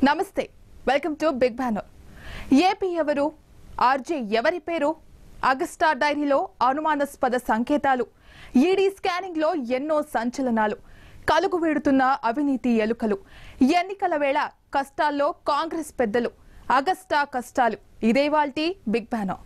నమస్తే welcome to big banner. AP ఎవరు, RJ ఎవరి పేరు, అగస్టా డైరీలో అనుమానాస్పద సంకేతాలు, ఈడీ స్కానింగ్ లో ఎన్నో సంచలనాలు, కలుగు వీడుతున్న అవినీతి ఎలుకలు, ఎన్నికల వేళ కష్టాల్లో కాంగ్రెస్ పెద్దలు, అగస్టా కష్టాలు. ఇదే వాల్టి బిగ్ బ్యానర్.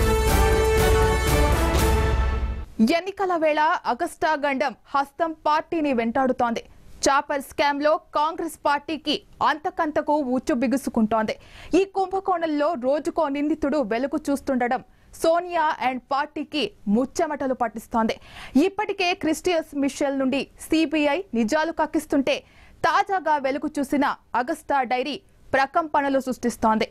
ఎన్నికల వేళ అగస్టా గండం హస్తం పార్టీని వెంటాడుతోంది. చాపర్ స్కామ్ లో కాంగ్రెస్ పార్టీకి అంతకంతకు ఉచ్చు బిగుసుకుంటోంది. ఈ కుంభకోణంలో రోజుకో నిందితుడు వెలుగు చూస్తుండడం సోనియా అండ్ పార్టీకి ముచ్చెమటలు పట్టిస్తోంది. ఇప్పటికే క్రిస్టియన్ మిషెల్ నుండి సిబిఐ నిజాలు కక్కిస్తుంటే తాజాగా వెలుగు చూసిన అగస్టా డైరీ ప్రకంపనలు సృష్టిస్తోంది.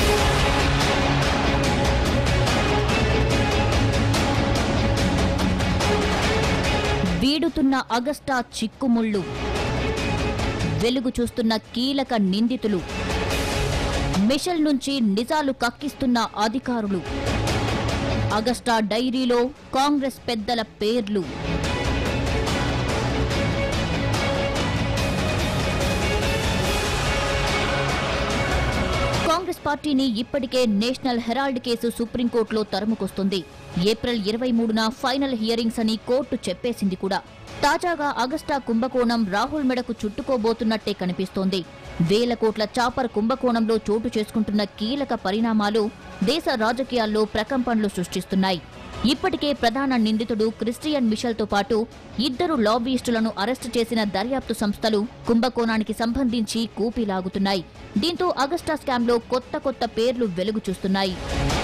వీడుతున్న అగస్టా చిక్కుముళ్ళు, వెలుగు చూస్తున్న కీలక నిందితులు, మిషెల్ నుంచి నిజాలు కక్కిస్తున్న అధికారులు, అగస్టా డైరీలో కాంగ్రెస్ పెద్దల పేర్లు. కాంగ్రెస్ పార్టీని ఇప్పటికే నేషనల్ హెరాల్డ్ కేసు సుప్రీంకోర్టులో తరుముకొస్తుంది. ఏప్రిల్ 23న ఫైనల్ హియరింగ్స్ అని కోర్టు చెప్పేసింది కూడా. తాజాగా అగస్టా కుంభకోణం రాహుల్ మెడకు చుట్టుకోబోతున్నట్టే కనిపిస్తోంది. వేల కోట్ల చాపర్ కుంభకోణంలో చోటు చేసుకుంటున్న కీలక పరిణామాలు దేశ రాజకీయాల్లో ప్రకంపనలు సృష్టిస్తున్నాయి. ఇప్పటికే ప్రధాన నిందితుడు క్రిస్టియన్ మిషెల్తో పాటు ఇద్దరు లాబీయిస్టులను అరెస్టు చేసిన దర్యాప్తు సంస్థలు కుంభకోణానికి సంబంధించి కూపీలాగుతున్నాయి. దీంతో అగస్టా స్కామ్లో కొత్త పేర్లు వెలుగు చూస్తున్నాయి.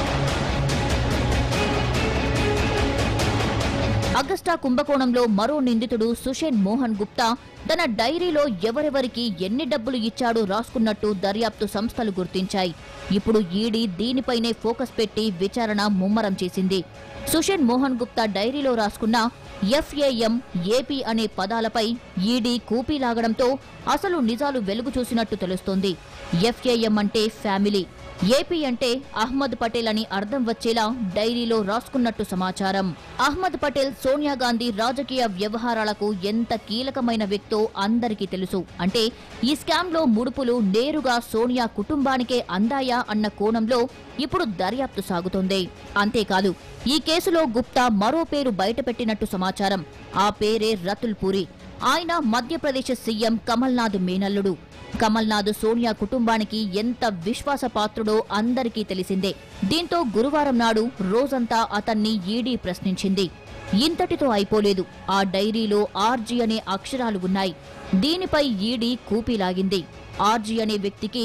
అగస్టా కుంభకోణంలో మరో నిందితుడు సుషేన్ మోహన్ గుప్తా తన డైరీలో ఎవరెవరికి ఎన్ని డబ్బులు ఇచ్చాడో రాసుకున్నట్టు దర్యాప్తు సంస్థలు గుర్తించాయి. ఇప్పుడు ఈడీ దీనిపైనే ఫోకస్ పెట్టి విచారణ ముమ్మరం చేసింది. సుషేన్ మోహన్ గుప్తా డైరీలో రాసుకున్న FAM, AP అనే పదాలపై ఈడీ కూపీలాగడంతో అసలు నిజాలు వెలుగు చూసినట్టు తెలుస్తోంది. FAM అంటే ఫ్యామిలీ, AP అంటే అహ్మద్ పటేల్ అని అర్థం వచ్చేలా డైరీలో రాసుకున్నట్టు సమాచారం. అహ్మద్ పటేల్ సోనియా గాంధీ రాజకీయ వ్యవహారాలకు ఎంత కీలకమైన వ్యక్తో అందరికీ తెలుసు. అంటే ఈ స్కామ్ లో ముడుపులు నేరుగా సోనియా కుటుంబానికే అందాయా అన్న కోణంలో ఇప్పుడు దర్యాప్తు సాగుతోంది. అంతేకాదు, ఈ కేసులో గుప్తా మరో పేరు బయటపెట్టినట్టు సమాచారం. ఆ పేరే రతుల్ పూరి. ఆయన మధ్యప్రదేశ్ సీఎం కమల్నాథ్ మేనల్లుడు. కమల్నాథ్ సోనియా కుటుంబానికి ఎంత విశ్వాసపాత్రుడో అందరికీ తెలిసిందే. దీంతో గురువారం నాడు రోజంతా అతన్ని ఈడీ ప్రశ్నించింది. ఇంతటితో అయిపోలేదు. ఆ డైరీలో RG అనే అక్షరాలు ఉన్నాయి. దీనిపై ఈడీ కూపీలాగింది. RG అనే వ్యక్తికి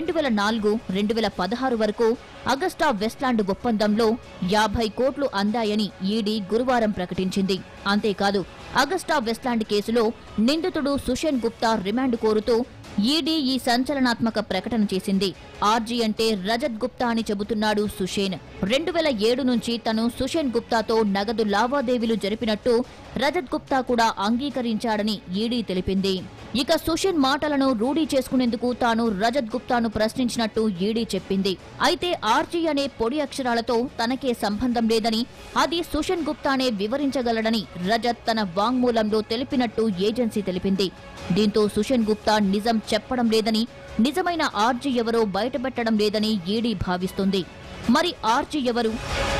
2004-2016 వరకు అగస్టా వెస్ట్లాండ్ ఒప్పందంలో 50 కోట్లు అందాయని ఈడీ గురువారం ప్రకటించింది. అంతేకాదు, అగస్టా వెస్ట్లాండ్ కేసులో నిందితుడు సుషేన్ గుప్తా రిమాండ్ కోరుతూ ఈడీ ఈ సంచలనాత్మక ప్రకటన చేసింది. RG అంటే రజత్ గుప్తా అని చెబుతున్నాడు సుషేన్. 2007 నుంచి తను సుషేన్ గుప్తాతో నగదు లావాదేవీలు జరిపినట్టు రజత్ గుప్తా కూడా అంగీకరించాడని ఈడీ తెలిపింది. ఇక సుషేన్ మాటలను రూఢీ చేసుకునేందుకు తాను రజత్ గుప్తాను ప్రశ్నించినట్టు ఈడీ చెప్పింది. అయితే RG అనే పొడి అక్షరాలతో తనకే సంబంధం లేదని, అది సుషేన్ గుప్తానే వివరించగలడని రజత్ తన వాంగ్మూలంలో తెలిపినట్టు ఏజెన్సీ తెలిపింది. దీంతో సుషేన్ గుప్తా నిజం చెప్పడం లేదని, నిజమైన RG ఎవరో బయటపెట్టడం లేదని ఈడీ భావిస్తుంది. మరి RG ఎవరు?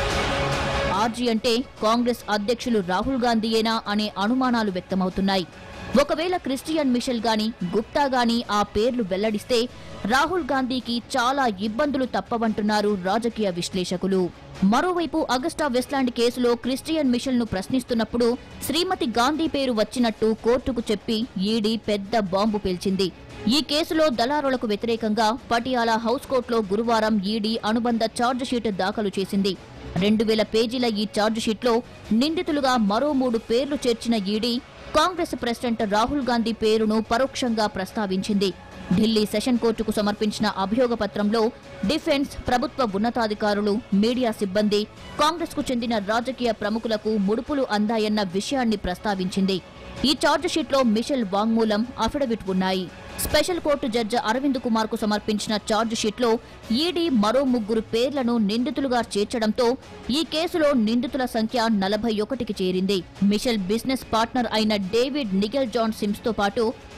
RG అంటే కాంగ్రెస్ అధ్యక్షులు రాహుల్ గాంధీయేనా అనే అనుమానాలు వ్యక్తమవుతున్నాయి. ఒకవేళ క్రిస్టియన్ మిషెల్ గాని, గుప్తా గాని ఆ పేర్లు వెల్లడిస్తే రాహుల్ గాంధీకి చాలా ఇబ్బందులు తప్పవంటున్నారు రాజకీయ విశ్లేషకులు. మరోవైపు అగస్టా వెస్ట్లాండ్ కేసులో క్రిస్టియన్ మిషెల్ ను ప్రశ్నిస్తున్నప్పుడు శ్రీమతి గాంధీ పేరు వచ్చినట్టు కోర్టుకు చెప్పి ఈడీ పెద్ద బాంబు పేల్చింది. ఈ కేసులో దళారులకు వ్యతిరేకంగా పటియాలా హౌస్ కోర్టులో గురువారం ఈడీ అనుబంధ ఛార్జిషీట్ దాఖలు చేసింది. 2000 పేజీల ఈ ఛార్జిషీట్లో నిందితులుగా మరో 3 పేర్లు చేర్చిన ఈడీ కాంగ్రెస్ ప్రెసిడెంట్ రాహుల్ గాంధీ పేరును పరోక్షంగా ప్రస్తావించింది. ఢిల్లీ సెషన్ కోర్టుకు సమర్పించిన అభియోగ పత్రంలో డిఫెన్స్, ప్రభుత్వ ఉన్నతాధికారులు, మీడియా సిబ్బంది, కాంగ్రెస్ కు చెందిన రాజకీయ ప్రముఖులకు ముడుపులు అందాయన్న విషయాన్ని ప్రస్తావించింది. ఈ ఛార్జిషీట్లో మిషెల్ వాంగ్మూలం, అఫిడవిట్ ఉన్నాయి. Special court judge Arvind Kumar కు సమర్పించిన ఛార్జిషీట్లో ఈడీ మరో 3 పేర్లను నిందితులుగా చేర్చడంతో ఈ కేసులో నిందితుల సంఖ్య 41కి చేరింది. మిషెల్ బిజినెస్ పార్ట్నర్ అయిన డేవిడ్ నిగెల్ జాన్ సిమ్స్ తో పాటు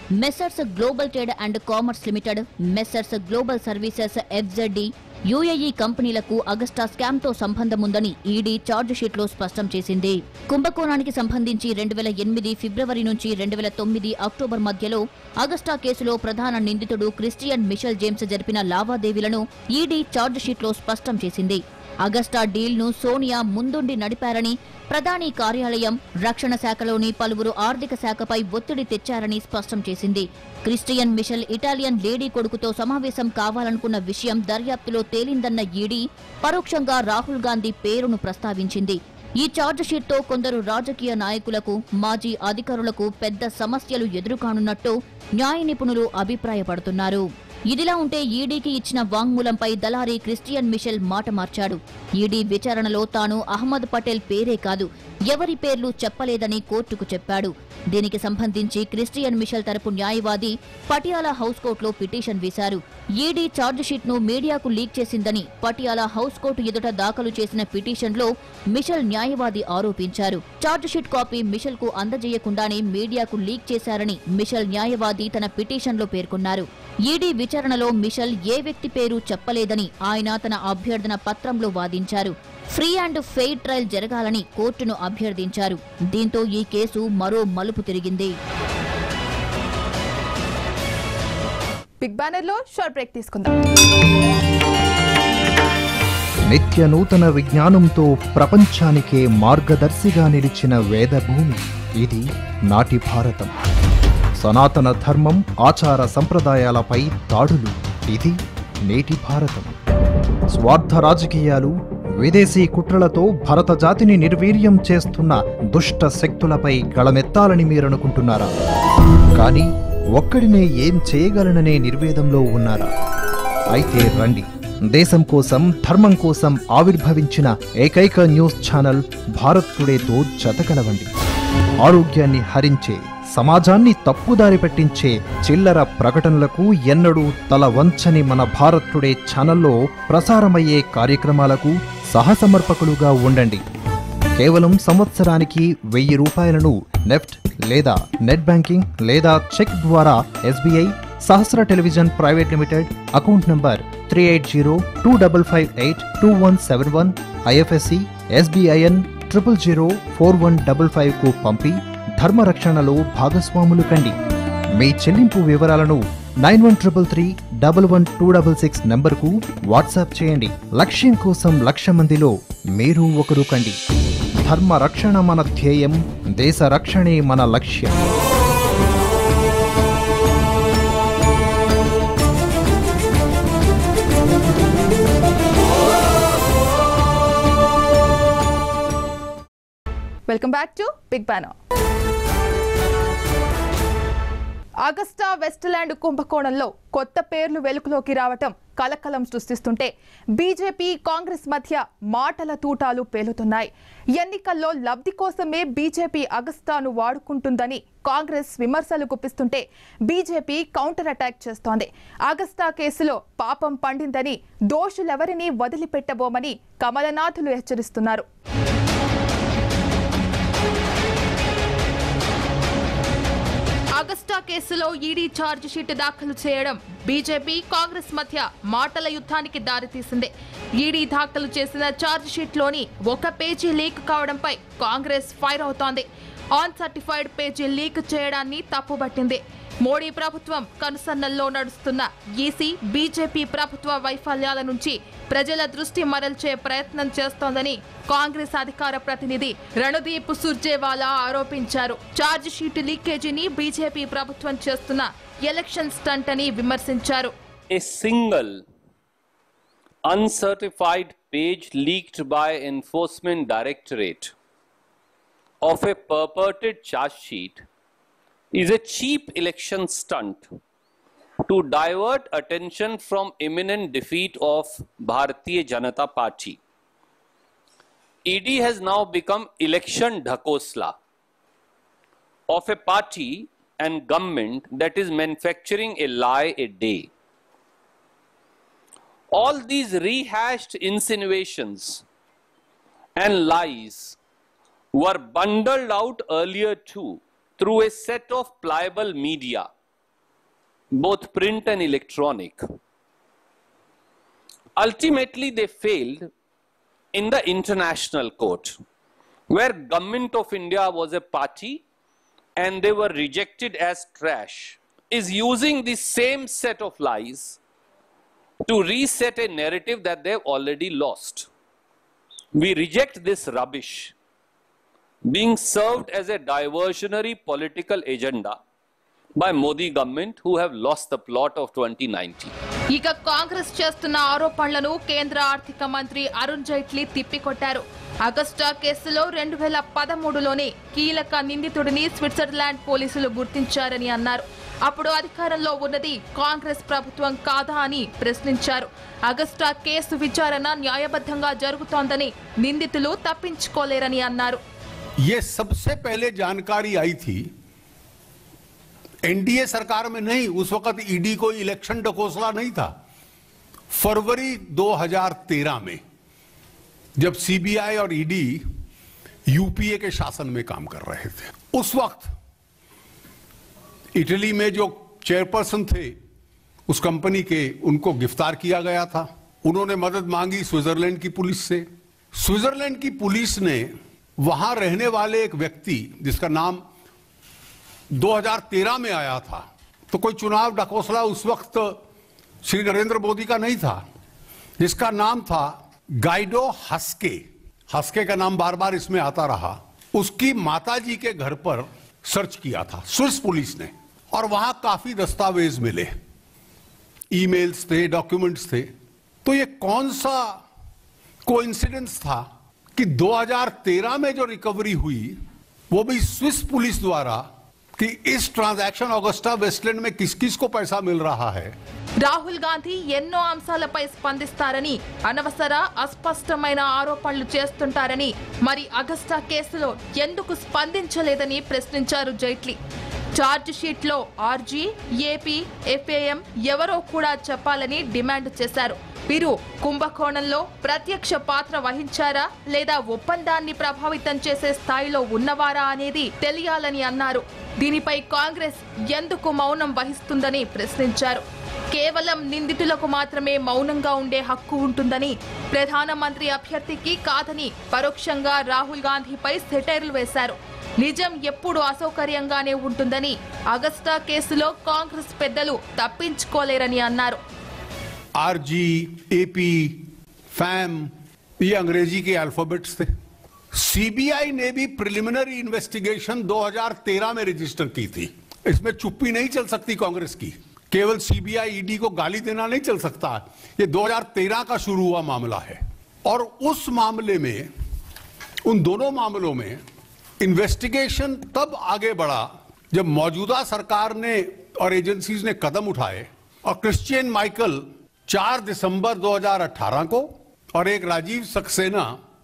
Messrs Global Trade and Commerce Limited, Messrs Global Services FZD, UAE కంపెనీలకు అగస్టా స్కామ్ తో సంబంధం ఉందని ఈడీ ఛార్జ్ షీట్ లో స్పష్టం చేసింది. కుంభకోణానికి సంబంధించి 2008 ఫిబ్రవరి నుంచి 2009 అక్టోబర్ మధ్యలో అగస్టా కేసులో ప్రధాన నిందితుడు క్రిస్టియన్ మిషెల్ జేమ్స్ జరిపిన లావాదేవీలను ఈడీ ఛార్జ్ షీట్ లో స్పష్టం చేసింది. అగస్టా డీల్ ను సోనియా ముందుండి నడిపారని, ప్రధాని కార్యాలయం, రక్షణ శాఖలోని పలువురు ఆర్థిక శాఖపై ఒత్తిడి తెచ్చారని స్పష్టం చేసింది. క్రిస్టియన్ మిషెల్ ఇటాలియన్ లేడీ కొడుకుతో సమావేశం కావాలనుకున్న విషయం దర్యాప్తులో తేలిందన్న ఈడీ పరోక్షంగా రాహుల్ గాంధీ పేరును ప్రస్తావించింది. ఈ ఛార్జ్ షీట్ తో కొందరు రాజకీయ నాయకులకు, మాజీ అధికారులకు పెద్ద సమస్యలు ఎదురుకానున్నట్టు న్యాయ నిపుణులు అభిప్రాయపడుతున్నారు. ఇదిలా ఉంటే ఈడీకి ఇచ్చిన వాంగ్మూలంపై దళారీ క్రిస్టియన్ మిషెల్ మాట మార్చాడు. ఈడీ విచారణలో తాను అహ్మద్ పటేల్ పేరే కాదు, ఎవరి పేర్లు చెప్పలేదని కోర్టుకు చెప్పాడు. దీనికి సంబంధించి క్రిస్టియన్ మిషెల్ తరపు న్యాయవాది పటియాలా హౌస్ కోర్టులో పిటిషన్ వేశారు. ఈడీ ఛార్జ్ షీట్ ను మీడియాకు లీక్ చేసిందని పటియాలా హౌస్ కోర్టు ఎదుట దాఖలు చేసిన పిటిషన్లో మిషెల్ న్యాయవాది ఆరోపించారు. ఛార్జ్ షీట్ కాపీ మిషెల్ కు అందజేయకుండానే మీడియాకు లీక్ చేశారని మిషెల్ న్యాయవాది తన పిటిషన్లో పేర్కొన్నారు. ఈడీ విచారణలో మిషెల్ ఏ వ్యక్తి పేరు చెప్పలేదని ఆయన తన అభ్యర్థన పత్రంలో వాదించారు. ఫ్రీ అండ్ ఫెయిర్ ట్రయల్ జరగాలని కోర్టును అభ్యర్థించారు. దీంతో ఈ కేసు మరో మలుపు తిరిగింది. బిగ్ బ్యానర్ లో షార్ట్ బ్రేక్ తీసుకుందాం. నిత్య నూతన విజ్ఞానంతో ప్రపంచానికే మార్గదర్శిగా నిలిచిన వేదభూమి ఇది నాటి భారతం. సనాతన ధర్మం, ఆచార సంప్రదాయాలపై దాడులు ఇది నేటి భారతం. స్వార్థ రాజకీయాలు, విదేశీ కుట్రలతో భరత జాతిని నిర్వీర్యం చేస్తున్న దుష్ట శక్తులపై గళమెత్తాలని మీరనుకుంటున్నారా? కానీ ఒక్కడినే ఏం చేయగలననే నిర్వేదంలో ఉన్నారా? అయితే రండి, దేశం కోసం, ధర్మం కోసం ఆవిర్భవించిన ఏకైక న్యూస్ ఛానల్ భారత్ టుడేతో జతకలవండి. ఆరోగ్యాన్ని హరించే, సమాజాన్ని తప్పుదారి పట్టించే చిల్లర ప్రకటనలకు ఎన్నడూ తల వంచని మన భారత్ టుడే ఛానల్లో ప్రసారమయ్యే కార్యక్రమాలకు సహసమర్పకులుగా ఉండండి. కేవలం సంవత్సరానికి 1000 రూపాయలను నెఫ్ట్ లేదా నెట్ బ్యాంకింగ్ లేదా చెక్ ద్వారా SBI Sahasra Television Private Limited account number 3805582171 IFSC SBIN 0004155 కు పంపి ధర్మరక్షణలో భాగస్వాములు కండి. మీ చెల్లింపు వివరాలను 9133311266 నంబర్కు వాట్సాప్ చేయండి. లక్ష్యం కోసం 1,00,000 మందిలో మీరు ఒకరు కండి. ధర్మ రక్షణ మన ధ్యేయం, దేశ రక్షణే మన లక్ష్యం. Welcome back to big banner. Agusta Westland కుంభకోణంలో కొత్త పేర్లు వెలుగులోకి రావటం కలకలం సృష్టిస్తుంటే బీజేపీ, కాంగ్రెస్ మధ్య మాటల తూటాలు పేలుతున్నాయి. ఎన్నికల్లో లబ్ధి కోసమే బీజేపీ అగస్టాను వాడుకుంటుందని కాంగ్రెస్ విమర్శలు గుప్పిస్తుంటే బీజేపీ కౌంటర్ అటాక్ చేస్తోంది. అగస్టా కేసులో పాపం పండిందని, దోషులెవరినీ వదిలిపెట్టబోమని కమలనాథులు హెచ్చరిస్తున్నారు. అగస్టా కేసులో ఈడీ ఛార్జ్ షీట్ దాఖలు చేయడం బీజేపీ, కాంగ్రెస్ మధ్య మాటల యుద్ధానికి దారితీసింది. ఈడీ దాఖలు చేసిన ఛార్జ్ షీట్లోని ఒక పేజీ లీక్ కావడంపై కాంగ్రెస్ ఫైర్ అవుతోంది. అన్సర్టిఫైడ్ పేజీ లీక్ చేయడాన్ని తప్పుబట్టింది. మోడీ ప్రభుత్వం కనుసన్నల్లో నడుస్తున్న ఈసీ, బీజేపీ ప్రభుత్వ వైఫల్యాల నుంచి ప్రజల దృష్టి మరల్చే ప్రయత్నం చేస్తోందని కాంగ్రెస్ అధికార ప్రతినిధి రణదీప్ సుర్జేవాలా ఆరోపించారు. ఛార్జ్ షీట్ లీకేజీని బీజేపీ ప్రభుత్వం చేస్తున్న ఎలక్షన్ స్టంట్ అని విమర్శించారు. A single uncertified page leaked by Enforcement Directorate of a purported charge sheet is a cheap election stunt to divert attention from imminent defeat of Bharatiya Janata Party. ED has now become election dhakosla of a party and government that is manufacturing a lie a day. All these rehashed insinuations and lies were bundled out earlier too through a set of pliable media both print and electronic. Ultimately, they failed in the international court, where Government of India was a party and they were rejected as trash, is using the same set of lies to reset a narrative that they've already lost. We reject this rubbish being served as a diversionary political agenda by Modi government, who have lost the plot of 2019. ఇక కాంగ్రెస్ చేస్తున్న ఆరోపణలను కేంద్ర ఆర్థిక మంత్రి Arun Jaitley తిప్పికొట్టారు. Agusta కేసులో 2013లోనే కీలక నిందితుడిని Switzerland పోలీసులు గుర్తించారని అన్నారు. అప్పుడు అధికారంలో ఉన్నది కాంగ్రెస్ ప్రభుత్వం కాదా అని ప్రశ్నించారు. అగస్టా కేసు విచారణ న్యాయబద్ధంగా జరుగుతోందని, నిందితులు తప్పించుకోలేరని అన్నారు. ये सबसे पहले जानकारी आई थी एनडीए सरकार में नहीं, उस वक्त ईडी कोई इलेक्शन ढकोसला नहीं था. फरवरी 2013 में जब सीबीआई और ईडी यूपीए के शासन में काम कर रहे थे, उस वक्त इटली में जो चेयरपर्सन थे उस कंपनी के, उनको गिरफ्तार किया गया था. उन्होंने मदद मांगी स्विट्जरलैंड की पुलिस से. स्विट्जरलैंड की पुलिस ने वहां रहने वाले एक व्यक्ति जिसका नाम 2013 में आया था, तो कोई चुनाव ढकोसला उस वक्त श्री नरेंद्र मोदी का नहीं था, जिसका नाम था गाइडो हस्के. हस्के का नाम बार बार इसमें आता रहा. उसकी माताजी के घर पर सर्च किया था स्विस पुलिस ने, और वहां काफी दस्तावेज मिले, ईमेल्स थे, डॉक्यूमेंट्स थे. तो ये कौन सा कोइंसिडेंस था कि 2013 में जो रिकवरी हुई वो भी स्विस पुलिस द्वारा, कि इस ट्रांजैक्शन ऑगस्टा वेस्टलैंड में किस किस को पैसा मिल रहा है. రాహుల్ గాంధీ ఎన్నో అంశాలపై స్పందిస్తారని, అనవసర అస్పష్టమైన ఆరోపణలు చేస్తుంటారని, మరి అగస్టా కేసులో ఎందుకు స్పందించలేదని ప్రశ్నించారు జైట్లీ. ఛార్జ్ షీట్ లో ఆర్జీ, ఏపీ, ఎఫ్ఏఎం ఎవరో కూడా చెప్పాలని డిమాండ్ చేశారు. వీరు కుంభకోణంలో ప్రత్యక్ష పాత్ర వహించారా లేదా ఒప్పందాన్ని ప్రభావితం చేసే స్థాయిలో ఉన్నవారా అనేది తెలియాలని అన్నారు. దీనిపై కాంగ్రెస్ ఎందుకు మౌనం వహిస్తుందని ప్రశ్నించారు. కేవలం నిందితులకు మాత్రమే మౌనంగా ఉండే హక్కు ఉంటుందని, ప్రధానమంత్రి అభ్యర్థికి కాదని పరోక్షంగా రాహుల్ గాంధీపై సెటైర్లు వేశారు. నిజం ఎప్పుడు అసౌకర్యంగానే ఉంటుందని, అగస్టా కేసులో కాంగ్రెస్ పెద్దలు తప్పించుకోలేరని అన్నారు. आरजी, एपी, फैम, ये अंग्रेजी के अल्फाबेट्स थे. सीबीआई ने भी प्रिलिमिनरी इन्वेस्टिगेशन 2013 में रजिस्टर की थी. इसमें चुप्पी नहीं चल सकती कांग्रेस की. केवल सीबीआई ईडी को गाली देना नहीं चल सकता. ये 2013 का शुरू हुआ मामला है, और उस मामले में, उन दोनों मामलों में इन्वेस्टिगेशन तब आगे बढ़ा जब मौजूदा सरकार ने और एजेंसीज ने कदम उठाए, और क्रिश्चियन माइकल 4 दिसंबर 2018 को और एक राजीव सक्सेना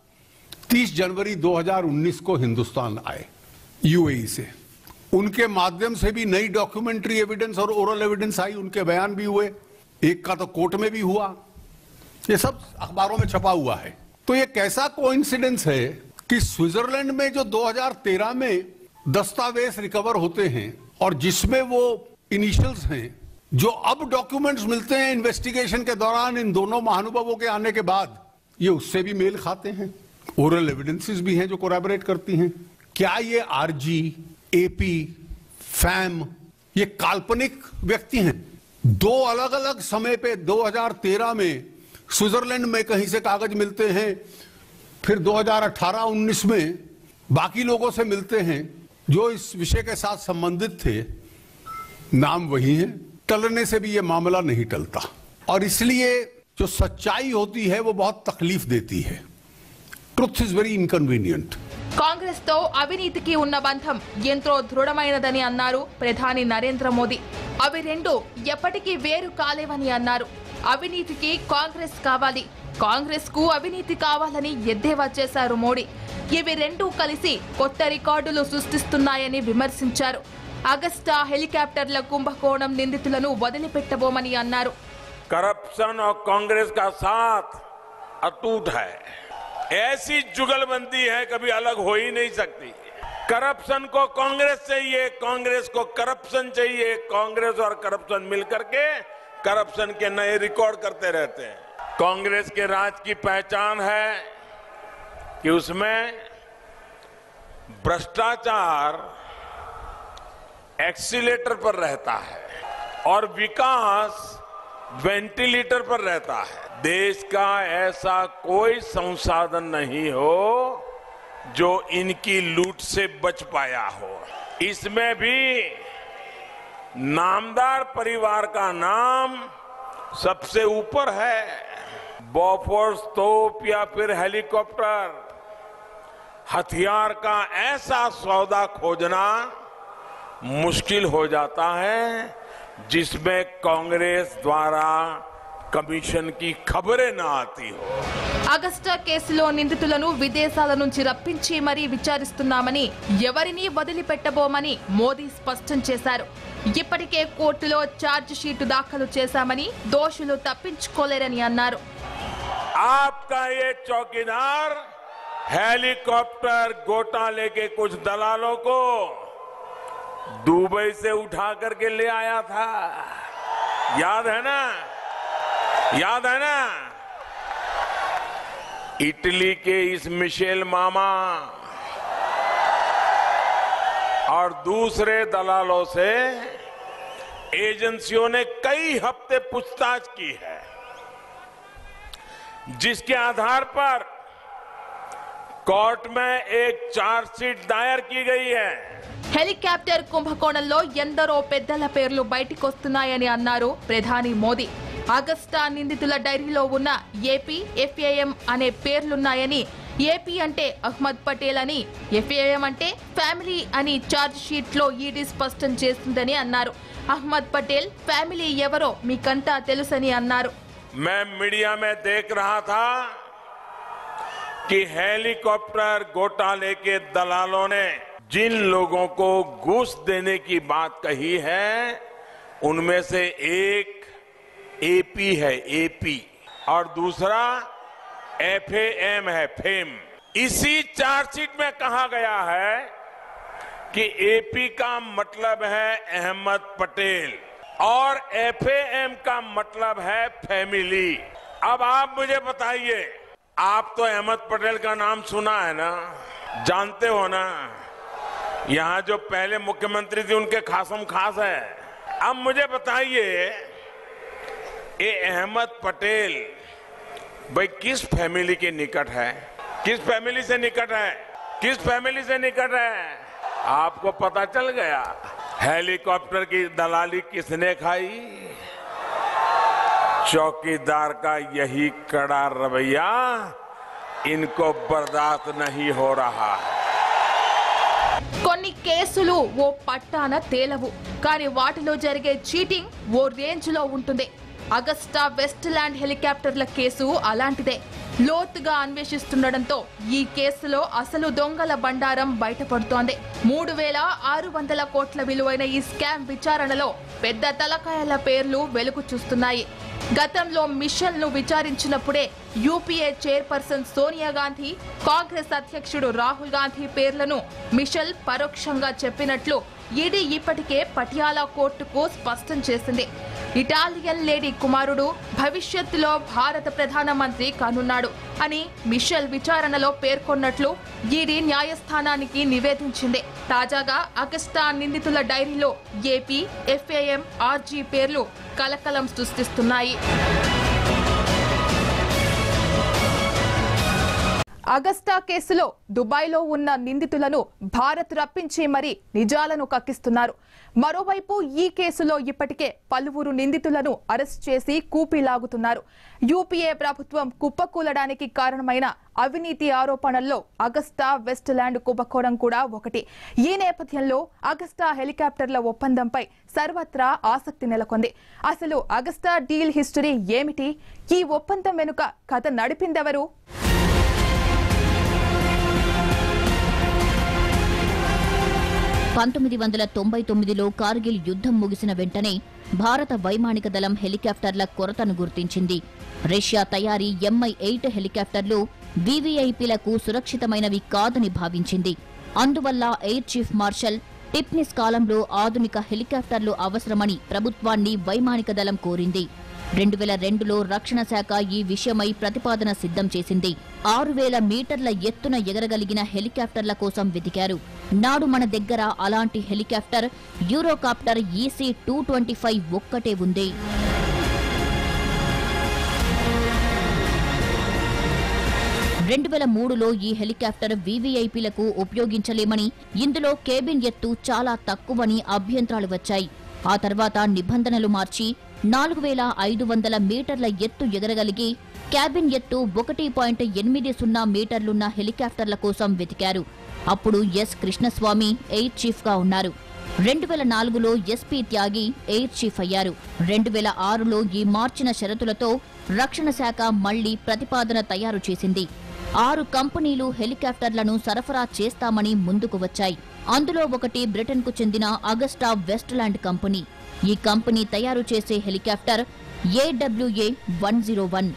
30 जनवरी 2019 को हिंदुस्तान आए यूएई से. उनके माध्यम से भी नई डॉक्यूमेंट्री एविडेंस और ओरल एविडेंस आई, उनके बयान भी हुए. एक का तो कोर्ट में भी हुआ. ये सब अखबारों में छपा हुआ है. तो ये कैसा कोइंसिडेंस है कि स्विट्जरलैंड में जो 2013 में दस्तावेज रिकवर होते हैं और जिसमें वो इनिशियल्स हैं, जो अब डॉक्यूमेंट्स मिलते हैं इन्वेस्टिगेशन के दौरान इन दोनों महानुभावों के आने के बाद, ये उससे भी मेल खाते हैं. ओरल एविडेंसेस भी हैं जो कोरैबोरेट करती हैं. क्या ये आरजी, एपी, फैम ये काल्पनिक व्यक्ति हैं? दो अलग अलग समय पे 2013 में स्विट्जरलैंड में कहीं से कागज मिलते हैं, फिर 2018-19 में बाकी लोगों से मिलते हैं जो इस विषय के साथ संबंधित थे. नाम वही है. टलने से भी ये मामला नहीं टलता, और इसलिए जो सच्चाई होती है वो बहुत तकलीफ देती है. Truth is very inconvenient. Congress తో అవినీతికి ఉన్న బంధం ఎంతో దృఢమైనదని అన్నారు ప్రధాని నరేంద్ర మోదీ. అవి రెండు ఎప్పటికీ వేరు కాలేవని అన్నారు. అవినీతికి కాంగ్రెస్ కావాలి, కాంగ్రెస్ కు అవినీతి కావాలని ఎద్దేవా చేశారు మోడీ. ఇవి రెండూ కలిసి కొత్త రికార్డులు సృష్టిస్తున్నాయని విమర్శించారు. అగస్టా హెలికాప్టర్ల కుంభకోణం నిందితులను వదిలిపెట్టబోమని అన్నారు. करप्शन और कांग्रेस का साथ अटूट है. ऐसी जुगलबंदी है कभी अलग हो ही नहीं सकती. करप्शन को कांग्रेस चाहिए, कांग्रेस को करप्शन चाहिए, कांग्रेस और करप्शन मिलकर के करप्शन के नए रिकॉर्ड करते रहते हैं। कांग्रेस के राज की पहचान है कि उसमें भ्रष्टाचार एक्सीलेटर पर रहता है और विकास वेंटिलेटर पर रहता है। देश का ऐसा कोई संसाधन नहीं हो जो इनकी लूट से बच पाया हो। इसमें भी नामदार परिवार का नाम सबसे ऊपर है। बॉफोर्स तोप या फिर हेलीकॉप्टर, हथियार का ऐसा सौदा खोजना मुश्किल हो जाता है जिसमें कांग्रेस द्वारा కమిషన్ కి ఖబరే నా ఆతి హో। అగస్టా కేసులో నిందితులను విదేశాల నుంచి రప్పించి మరీ విచారిస్తున్నామని, ఎవరిని వదిలిపెట్టబోమని మోదీ స్పష్టం చేశారు. ఇప్పటికే కోర్టులో ఛార్జ్ షీట్ దాఖలు చేశామని, దోషులు తప్పించుకోలేరని అన్నారు. आपका ये चौकीदार हेलीकॉप्टर घोटाले के कुछ दलालों को दुबई से उठा करके ले आया था, याद है ना? याद है ना? इटली के इस मिशेल मामा और दूसरे दलालों से एजेंसियों ने कई हफ्ते पूछताछ की है, जिसके आधार पर कोर्ट में एक चार्जशीट दायर की गई है। హెలికాప్టర్ కుంభకోణంలో ఎందరో పెద్దల పేర్లు బయటికొస్తున్నాయని అన్నారు ప్రధాని మోదీ. అగస్టా నిందితుల డైరీలో ఉన్న ఏపీ, ఎఫ్ఏఎం అనే పేర్లున్నాయని, ఏపీ అంటే అహ్మద్ పటేల్ అని, ఎఫ్ఏఎం అంటే ఫ్యామిలీ అని ఛార్జ్ షీట్ లో ఈడీ స్పష్టం చేస్తుందని అన్నారు. అహ్మద్ పటేల్ ఫ్యామిలీ ఎవరో మీకంతా తెలుసని అన్నారు. मैं मीडिया में देख रहा था कि हेलीकॉप्टर घोटाले के दलालों ने जिन लोगों को घूस देने की बात कही है उनमें से एक एपी है, एपी, और दूसरा एफएएम है, फेम। इसी चार्जशीट में कहा गया है कि एपी का मतलब है अहमद पटेल और एफएएम का मतलब है फैमिली। अब आप मुझे बताइए, आप तो अहमद पटेल का नाम सुना है ना, जानते हो ना? यहां जो पहले मुख्यमंत्री थे उनके खासम खास है। अब मुझे बताइए, ये अहमद पटेल भाई किस फैमिली के निकट है? किस फैमिली से निकट है? किस फैमिली से निकट है? आपको पता चल गया। हेलीकॉप्टर की दलाली किसने खाई? चौकीदार का यही कड़ा रवैया इनको बर्दाश्त नहीं हो रहा है। కొన్ని కేసులు ఓ పట్టాన తేలవు, కానీ వాటిలో జరిగే చీటింగ్ ఓ రేంజ్ లో ఉంటుంది. అగస్టా వెస్ట్ ల్యాండ్ హెలికాప్టర్ల కేసు అలాంటిదే. లోతుగా అన్వేషిస్తుండటంతో ఈ కేసులో అసలు దొంగల బండారం బయటపడుతోంది. 3600 కోట్ల విలువైన ఈ స్కామ్ విచారణలో పెద్ద తలకాయల పేర్లు వెలుగు చూస్తున్నాయి. గతంలో మిషెల్ ను విచారించినప్పుడే యూపీఏ చైర్పర్సన్ సోనియా గాంధీ, కాంగ్రెస్ అధ్యక్షుడు రాహుల్ గాంధీ పేర్లను మిషెల్ పరోక్షంగా చెప్పినట్లు ఈడీ ఇప్పటికే పటియాలా కోర్టుకు స్పష్టం చేసింది. ఇటాలియన్ లేడీ కుమారుడు భవిష్యత్తులో భారత ప్రధానమంత్రి కానున్నాడు అని మిషెల్ విచారణలో పేర్కొన్నట్లు ఈడీ న్యాయస్థానానికి నివేదించింది. తాజాగా అగస్టా నిందితుల డైరీలో ఏపీ, ఎఫ్ఏఎం, ఆర్జీ పేర్లు కలకలం సృష్టిస్తున్నాయి. అగస్టా కేసులో దుబాయ్లో ఉన్న నిందితులను భారత్ రప్పించి మరీ నిజాలను కక్కిస్తున్నారు. మరోవైపు ఈ కేసులో ఇప్పటికే పలువురు నిందితులను అరెస్ట్ చేసి కూపీలాగుతున్నారు. యూపీఏ ప్రభుత్వం కుప్పకూలడానికి కారణమైన అవినీతి ఆరోపణల్లో అగస్టా వెస్ట్ ల్యాండ్ కుంభకోణం కూడా ఒకటి. ఈ నేపథ్యంలో అగస్టా హెలికాప్టర్ల ఒప్పందంపై సర్వత్రా ఆసక్తి నెలకొంది. అసలు అగస్టా డీల్ హిస్టరీ ఏమిటి? ఈ ఒప్పందం వెనుక కథ నడిపిందెవరు? 1999లో కార్గిల్ యుద్ధం ముగిసిన వెంటనే భారత వైమానిక దళం హెలికాప్టర్ల కొరతను గుర్తించింది. రష్యా తయారీ MI-8 హెలికాప్టర్లు వీవీఐపీలకు సురక్షితమైనవి కాదని భావించింది. అందువల్ల ఎయిర్ చీఫ్ మార్షల్ టిప్నిస్ కాలంలో ఆధునిక హెలికాప్టర్లు అవసరమని ప్రభుత్వాన్ని వైమానిక దళం కోరింది. 2002లో రక్షణ శాఖ ఈ విషయమై ప్రతిపాదన సిద్ధం చేసింది. 6000 మీటర్ల ఎత్తున ఎగరగలిగిన హెలికాప్టర్ల కోసం వెతికారు. నాడు మన దగ్గర అలాంటి హెలికాప్టర్ యూరోకాప్టర్ EC-225 ఒక్కటే ఉంది. లో ఈ హెలికాప్టర్ VVIPలకు ఉపయోగించలేమని, ఇందులో కేబిన్ ఎత్తు చాలా తక్కువని అభ్యంతరాలు వచ్చాయి. ఆ తర్వాత నిబంధనలు మార్చి 4500 మీటర్ల ఎత్తు ఎగరగలిగి క్యాబిన్ ఎత్తు 1.80 మీటర్లున్న హెలికాప్టర్ల కోసం వెతికారు. అప్పుడు ఎస్ కృష్ణస్వామి ఎయిర్ చీఫ్ గా ఉన్నారు. 2004లో SP త్యాగి ఎయిర్ చీఫ్ అయ్యారు. 2006లో ఈ మార్చిన షరతులతో రక్షణ శాఖ మళ్లీ ప్రతిపాదన తయారు చేసింది. 6 కంపెనీలు హెలికాప్టర్లను సరఫరా చేస్తామని ముందుకు వచ్చాయి. అందులో ఒకటి బ్రిటన్కు చెందిన అగస్టా వెస్ట్లాండ్ కంపెనీ. ఈ కంపెనీ తయారు చేసే హెలికాప్టర్ AWA-101.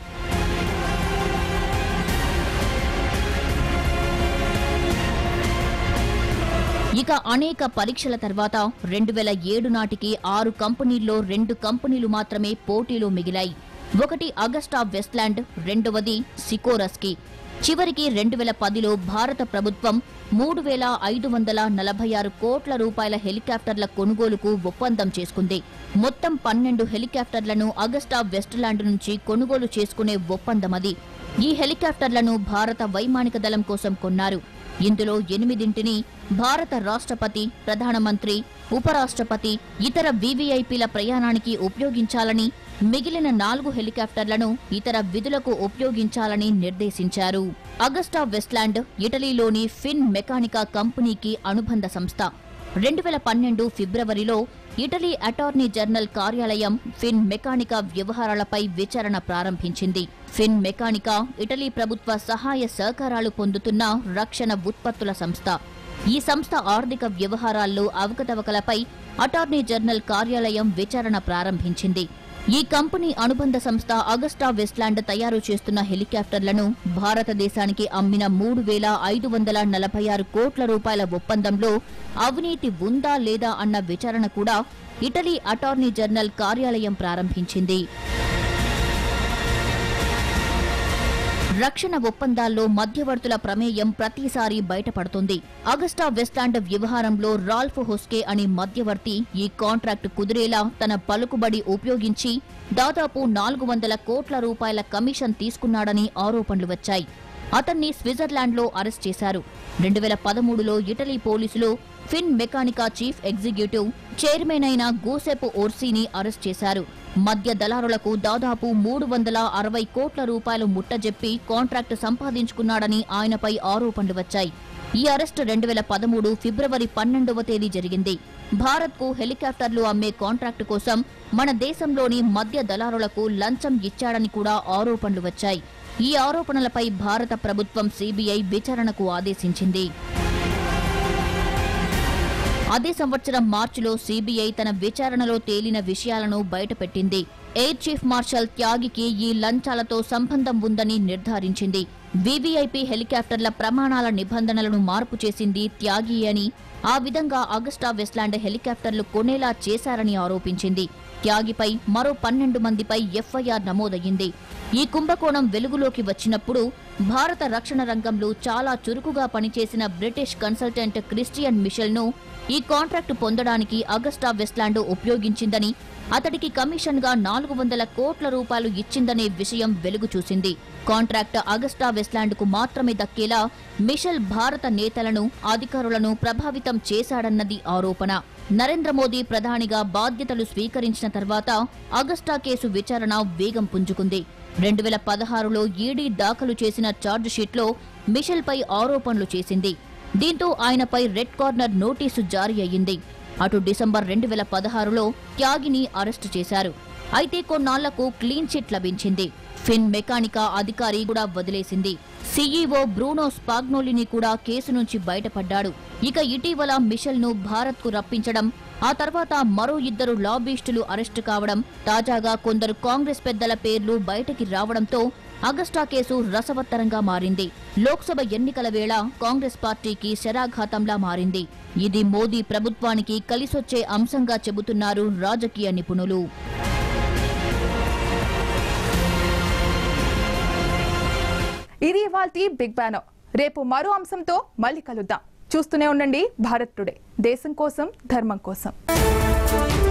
ఇక అనేక పరీక్షల తర్వాత 2007 నాటికి 6 కంపెనీల్లో 2 కంపెనీలు మాత్రమే పోటీలో మిగిలాయి. ఒకటి అగస్టా వెస్ట్లాండ్, రెండవది సికోరస్కీ. చివరికి 2010లో భారత ప్రభుత్వం 3546 కోట్ల రూపాయల హెలికాప్టర్ల కొనుగోలుకు ఒప్పందం చేసుకుంది. మొత్తం 12 హెలికాప్టర్లను అగస్టా వెస్ట్లాండ్ నుంచి కొనుగోలు చేసుకునే ఒప్పందమది. ఈ హెలికాప్టర్లను భారత వైమానిక దళం కోసం కొన్నారు. ఇందులో 8ంటిని భారత రాష్ట్రపతి, ప్రధానమంత్రి, ఉపరాష్ట్రపతి, ఇతర VVIPల ప్రయాణానికి ఉపయోగించాలని, మిగిలిన 4 హెలికాప్టర్లను ఇతర విధులకు ఉపయోగించాలని నిర్దేశించారు. అగస్టా వెస్ట్లాండ్ ఇటలీలోని ఫిన్ మెకానికా కంపెనీకి అనుబంధ సంస్థ. 2012 ఫిబ్రవరిలో ఇటలీ అటార్నీ జనరల్ కార్యాలయం ఫిన్ మెకానికా వ్యవహారాలపై విచారణ ప్రారంభించింది. ఫిన్ మెకానికా ఇటలీ ప్రభుత్వ సహాయ సహకారాలు పొందుతున్న రక్షణ ఉత్పత్తుల సంస్థ. ఈ సంస్థ ఆర్థిక వ్యవహారాల్లో అవకతవకలపై అటార్నీ జనరల్ కార్యాలయం విచారణ ప్రారంభించింది. ఈ కంపెనీ అనుబంధ సంస్థ అగస్టా వెస్ట్లాండ్ తయారు చేస్తున్న హెలికాప్టర్లను భారతదేశానికి అమ్మిన 3546 కోట్ల రూపాయల ఒప్పందంలో అవినీతి ఉందా లేదా అన్న విచారణ కూడా ఇటలీ అటార్నీ జనరల్ కార్యాలయం ప్రారంభించింది. రక్షణ ఒప్పందాల్లో మధ్యవర్తుల ప్రమేయం ప్రతిసారి బయటపడుతుంది. అగస్టా వెస్ట్లాండ్ వ్యవహారంలో రాల్ఫ్ హోస్కే అనే మధ్యవర్తి ఈ కాంట్రాక్టు కుదిరేలా తన పలుకుబడి ఉపయోగించి దాదాపు 400 కోట్ల రూపాయల కమిషన్ తీసుకున్నాడని ఆరోపణలు వచ్చాయి. అతన్ని స్విట్జర్లాండ్లో అరెస్ట్ చేశారు. 2013లో ఇటలీ పోలీసులు Finmeccanica chief executive chairman అయిన గూసెప్ ఓర్సీని అరెస్ట్ చేశారు. మధ్య దళారులకు దాదాపు 360 కోట్ల రూపాయలు ముట్టజెప్పి కాంట్రాక్టు సంపాదించుకున్నాడని ఆయనపై ఆరోపణలు వచ్చాయి. ఈ అరెస్టు 2013 ఫిబ్రవరి 12వ తేదీ జరిగింది. భారత్కు హెలికాప్టర్లు అమ్మే కాంట్రాక్టు కోసం మన దేశంలోని మధ్య దళారులకు లంచం ఇచ్చాడని కూడా ఆరోపణలు వచ్చాయి. ఈ ఆరోపణలపై భారత ప్రభుత్వం CBI విచారణకు ఆదేశించింది. అదే సంవత్సరం మార్చిలో CBI తన విచారణలో తేలిన విషయాలను బయటపెట్టింది. ఎయిర్ చీఫ్ మార్షల్ త్యాగికి ఈ లంచాలతో సంబంధం ఉందని నిర్ధారించింది. VVIP హెలికాప్టర్ల ప్రమాణాల నిబంధనలను మార్పు చేసింది త్యాగి అని, ఆ విధంగా అగస్టా వెస్ట్లాండ్ హెలికాప్టర్లు కొనేలా చేశారని ఆరోపించింది. త్యాగిపై మరో 12 మందిపై FIR నమోదయ్యింది. ఈ కుంభకోణం వెలుగులోకి వచ్చినప్పుడు భారత రక్షణ రంగంలో చాలా చురుకుగా పనిచేసిన బ్రిటిష్ కన్సల్టెంట్ క్రిస్టియన్ మిషెల్ను ఈ కాంట్రాక్టు పొందడానికి అగస్టా వెస్ట్లాండ్ ఉపయోగించిందని, అతడికి కమిషన్గా 400 కోట్ల రూపాయలు ఇచ్చిందనే విషయం వెలుగు చూసింది. కాంట్రాక్ట్ అగస్టా వెస్ట్లాండ్కు మాత్రమే దక్కేలా మిషెల్ భారత నేతలను, అధికారులను ప్రభావితం చేశాడన్నది ఆరోపణ. నరేంద్ర మోదీ ప్రధానిగా బాధ్యతలు స్వీకరించిన తర్వాత అగస్టా కేసు విచారణ వేగం పుంజుకుంది. 2016లో ఈడీ దాఖలు చేసిన ఛార్జిషీట్లో మిషెల్పై ఆరోపణలు చేసింది. దీంతో ఆయనపై రెడ్ కార్నర్ నోటీసు జారీ అయ్యింది. అటు డిసెంబర్ 2016లో త్యాగిని అరెస్టు చేశారు. అయితే కొన్నాళ్లకు క్లీన్ చిట్ లభించింది. ఫిన్ మెకానికా అధికారి కూడా వదిలేసింది. CEO బ్రూనో స్పాగ్నోలిని కూడా కేసు నుంచి బయటపడ్డాడు. ఇక ఇటీవల మిషెల్ను భారత్కు రప్పించడం, ఆ తర్వాత మరో 2 లాబీస్టులు అరెస్టు కావడం, తాజాగా కొందరు కాంగ్రెస్ పెద్దల పేర్లు బయటకి రావడంతో అగస్టా కేసు రసవత్తరంగా మారింది. లోక్సభ ఎన్నికల వేళ కాంగ్రెస్ పార్టీకి శరాఘాతంలా మారింది. ఇది మోదీ ప్రభుత్వానికి కలిసొచ్చే అంశంగా చెబుతున్నారు రాజకీయ నిపుణులు. ఇది ఇవాల్టి బిగ్ బ్యానర్. రేపు మరో అంశంతో మళ్ళీ కలుద్దాం. చూస్తూనే ఉండండి భారత్ టుడే. దేశం కోసం, ధర్మం కోసం.